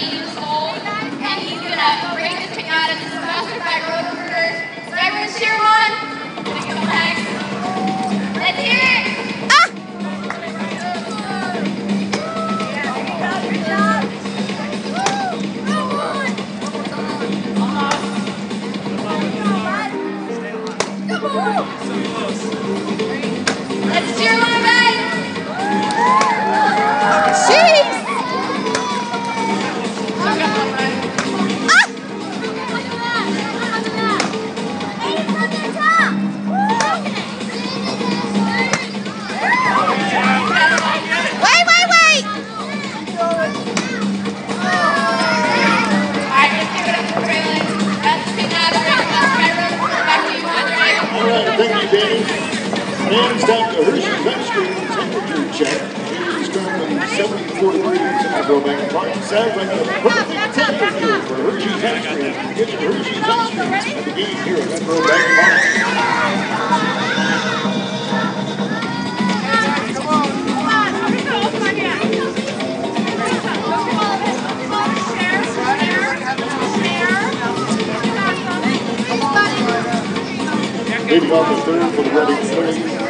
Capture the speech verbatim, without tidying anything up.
eight years old, and he's going to break this thing out of this faster by road recruiters. So everyone cheer him on. Let's hear it. Ah! Good job. Come on. Come on. Let's cheer him on, guys. Jeez. Thank you, Danny. Hands down to Hershey's ice cream temperature check. It is currently seventy-four degrees at Brae Park. Sounds like a perfect temperature for Hershey's ice cream. Get your Hershey's ice cream at the game here at Brae Park. Maybe on the third for the Reading thirty.